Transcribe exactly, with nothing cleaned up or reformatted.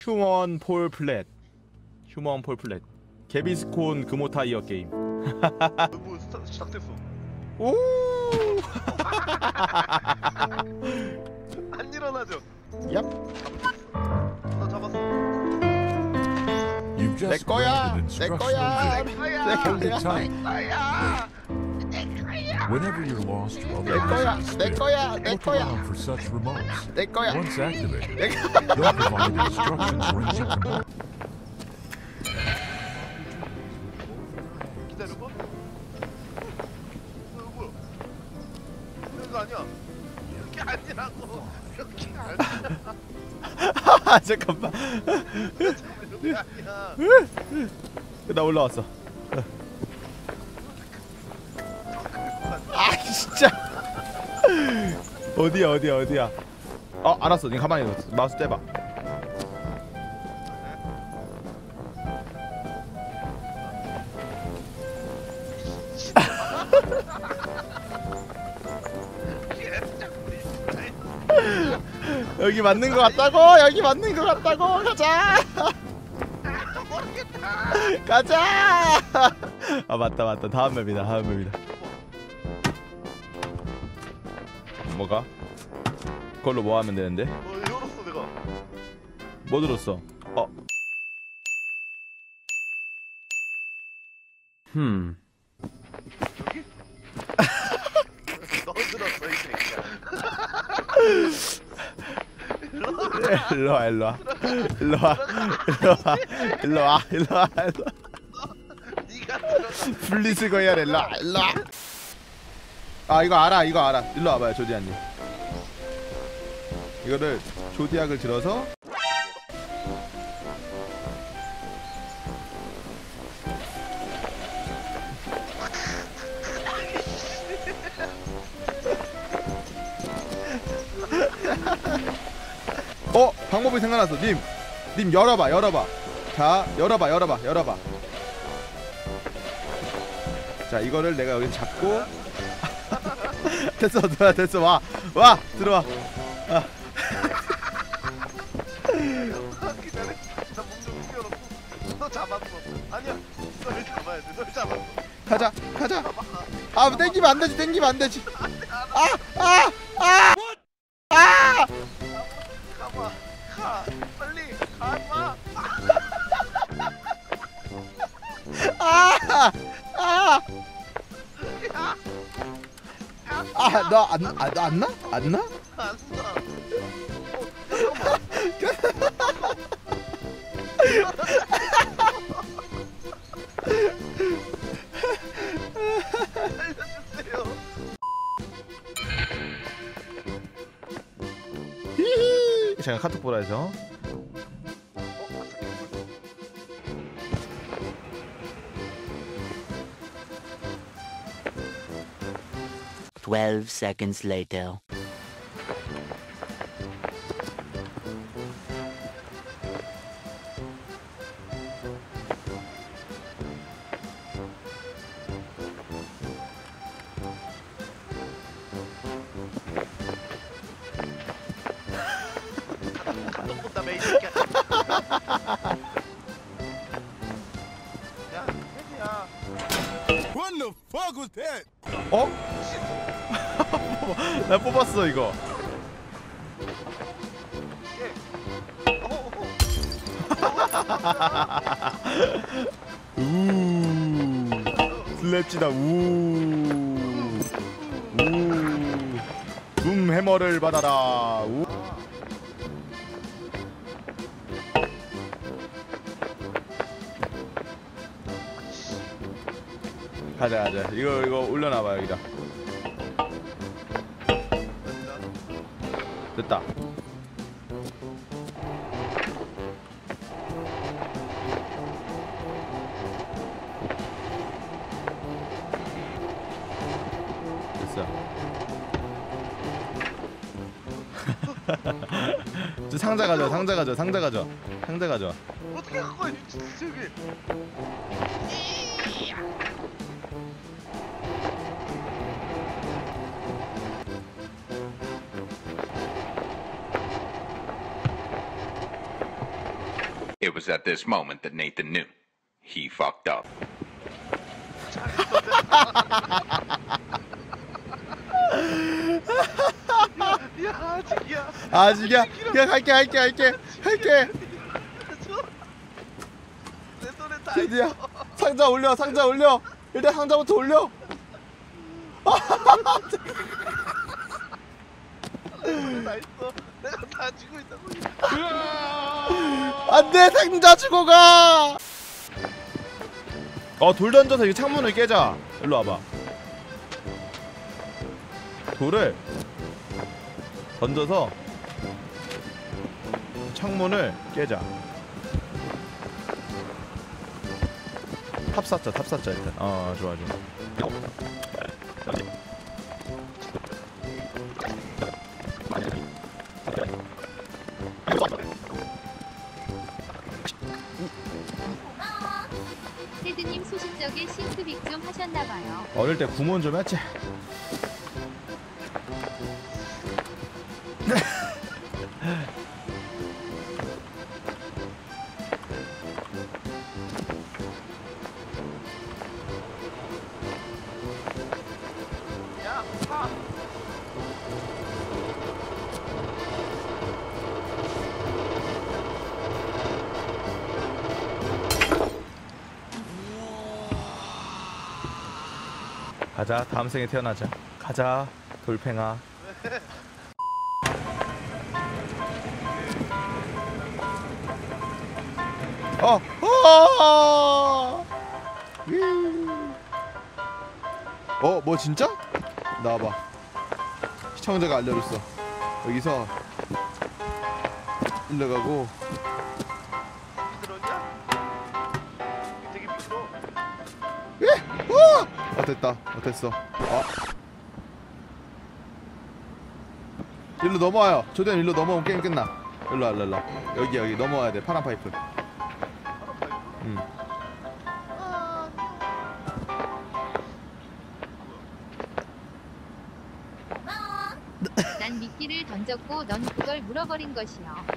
휴먼 폴 플랫. 휴먼 폴 플랫. 개비스콘 금호 타이어 게임. 뭐 스타, 시작됐어. 오! 안 일어나죠? 얍. 나 잡았어. You've 내 just 거야. granted 내 instructional 거야. vision. 내 Hold it 거야. tight. 아야. Whenever you're lost or 내 거야. otherwise 내 unstable, 거야. 내 look 거야. around for such remotes. 내 거야. Once activated, 내 they'll provide instructions ranging from 기다려봐. 어, 뭐야? 이거 아니야. 이렇게 아니라고. 이렇게 아니야. 아, 잠깐만. 이렇게 아니야. 나 올라왔어. 아, 진짜. 어디야, 어디야, 어디야. 어, 알았어. 니 가만히 있어. 마우스 떼봐. 여기 맞는 거 같다고? 여기 맞는 거 같다고? 가자! 가자! 아, 맞다, 맞다. 다음 맵이다, 다음 맵이다. 뭐가? 그걸로 뭐 하면 되는데? 어, 열었어 내가. 뭐 들었어? 어. 흠. 여기? 너 들었어 이 새끼야. 일로와, 일로와. 일로와. 일로와. 일로와. 일로와. 일로와. 네가 들었어. 분리수거 해야 돼. 일로와. 일로와. 아, 이거 알아. 이거 알아. 일로 와봐요, 조디아님. 이거를 조디악을 들어서 어! 방법이 생각났어. 님! 님 열어봐, 열어봐. 자, 열어봐, 열어봐, 열어봐. 자, 이거를 내가 여기 잡고 됐어, 들어와, 됐어. 와! 와! 들어와. 아. 기다려. 나몸좀 숨겨놓고 너 잡았어. 아니야. 널 잡아야 돼. 널 잡았어. 가자, 가자. 아, 땡기면 안 되지, 땡기면 안 되지. 아! 아! 아! 아! 가봐. 가. 빨리 가봐. 아! 아! 아, 너 안, 아, 너 안 나? 안 나? 안 나. 알려주세요. 히히. 제가 카톡 보라 해서. Twelve seconds later. 너 본다며 이 새끼야. 야, 혜지야. What the fuck was that? 어? 나 뽑았어 이거. 우 슬랩지다. 우. 우. 둠 해머를 받아라. 우. 가자, 가자. 이거 이거 올려놔봐 여기다. 됐다. 됐어. 저 상자 가져, 상자 가져, 상자 가져, 상자 가져. 어떻게 한 거야, 저기. It was at this moment that Nathan knew. He fucked up. 야, 아직이야. 아직이야. 그냥 갈게 갈게 갈게 갈게. 내 손에 다 드디어 있어. 상자 올려 상자 올려. 일단 상자부터 올려. 내 손에 다 있어. 내가 다 쥐고 있다고. 안돼 상자 주고 가. 어 돌 던져서 이 창문을 깨자. 일로 와봐. 돌을 던져서 창문을 깨자. 탑 쌓자 탑 쌓자 일단. 어 좋아 좋아. 테드님 소식적에 싱크빅 좀 하셨나봐요. 어릴 때 구몬 좀 했지. 야, 파. 가자 다음 생에 태어나자. 가자 돌팽아. 어! 어! 어, 뭐 진짜? 나와봐. 시청자가 알려줬어. 여기서 올라가고. 미끄러냐? 되게 미끄러. 예! 어! 어 됐다. 어 됐어. 어. 일로 넘어와요. 조대현 일로 넘어오면 게임 끝나. 일로 와, 일로 와. 여기 여기 넘어와야 돼. 파란 파이프. 음. 난 미끼를 던졌고 넌 그걸 물어버린 것이여.